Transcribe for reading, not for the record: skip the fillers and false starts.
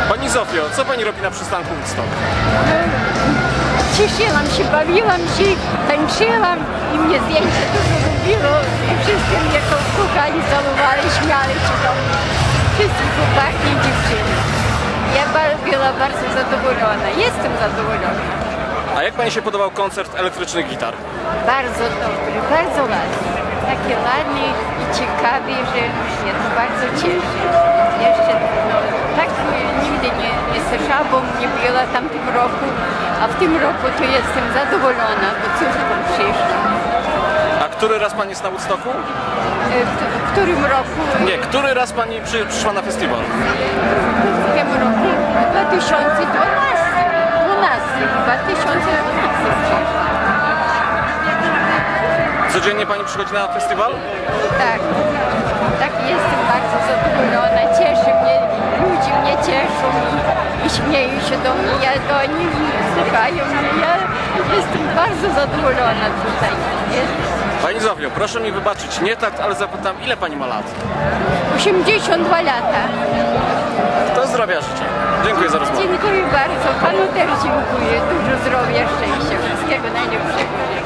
Pani Zofio, co pani robi na przystanku Woodstock? Cieszyłam się, bawiłam się, tańczyłam i mnie zdjęcie dużo lubiło i wszyscy mnie kochali, całowali, śmiali się do mnie. Wszyscy chłopaki i dziewczyny. Ja była bardzo zadowolona, jestem zadowolona. A jak pani się podobał koncert elektrycznych gitar? Bardzo dobry, bardzo ładny. Takie ładne i ciekawe, że mnie to bardzo cieszy. Jeszcze tak nigdy nie słyszałam, bo nie była w tamtym roku, a w tym roku to jestem zadowolona, bo córką przyszła. A który raz pani jest na Woodstocku? W którym roku? Nie, który raz pani przyszła na festiwal? W tym roku? 2012. 2012 przyszła. Codziennie pani przychodzi na festiwal? Tak, tak jestem bardzo zadowolona, cieszy mnie, ludzie mnie cieszą i śmieją się do mnie, ja do nich słuchają mnie, ja jestem bardzo zadowolona tutaj. Pani Zofio, proszę mi wybaczyć, nie tak, ale zapytam, ile pani ma lat? 82 lata. To zdrowia życzę. Dziękuję za rozmowę. Dziękuję bardzo, panu też dziękuję, dużo zdrowia, szczęścia, wszystkiego najlepszego.